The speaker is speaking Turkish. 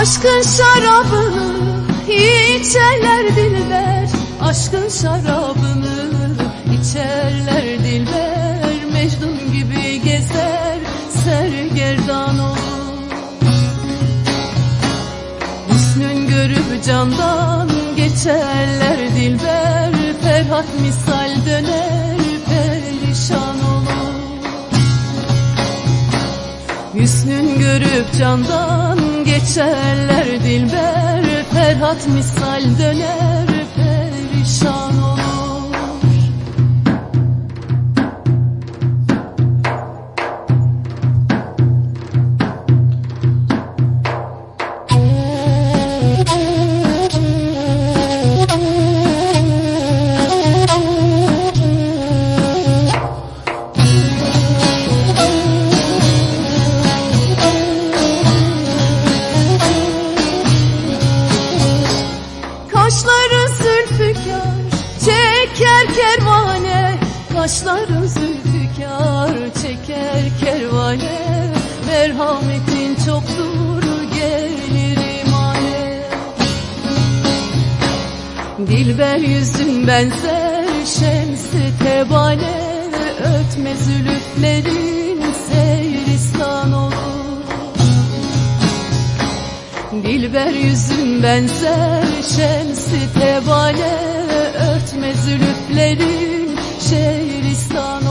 Aşkın şarabını içerler dilber, aşkın şarabını içerler dilber. Mecnun gibi gezer sergerdan olur. Hüsnün görüp candan geçerler dilber. Ferhat misal döner perişan olur. Hüsnün görüp candan geçerler dilber. Ferhat misal döner perişan olur. Kaşları zülfikar çeker kervane, kaşları zülfikar çeker kervane. Merhametin çoktur gelir imane. Dilber yüzün benzer şems-i tebane. Ötme zülüflerin seyristan olur. Dilber yüzün benzer şems-i tebane. Örtme zülüflerin şehristan